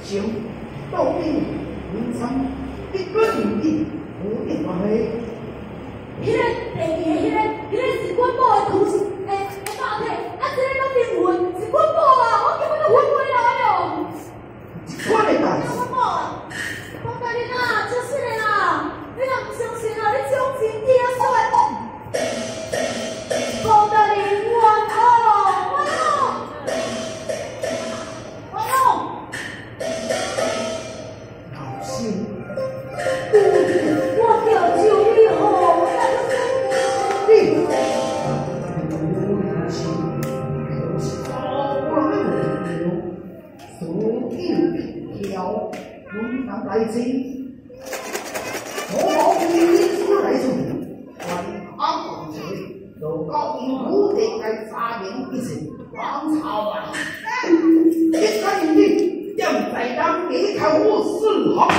上到底文章一个人的无点关系。 迄个第二个，迄个是阮某的故事，爸体，这个拢灵魂是阮某啊，我根本就回不来哦。 我的代志。 阮某啊，我甲你啊，就是的啦，你若唔相信啊，你将钱听出来。好的灵魂哦， 老师， 我叫救你哦， 你。文章来自，我冇意思来做，为阿公做，就高因武地来杀人一时，王朝啊！一个人的将在当地口是好。